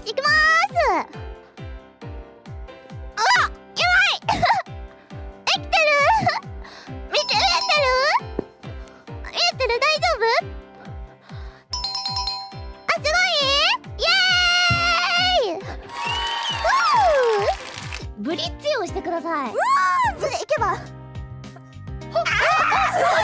し、行きまーす。うわ、やばい生きてる見えてる大丈夫？あ、すごいイエーイブリッジをしてください。うわー、行けば。あ、すごい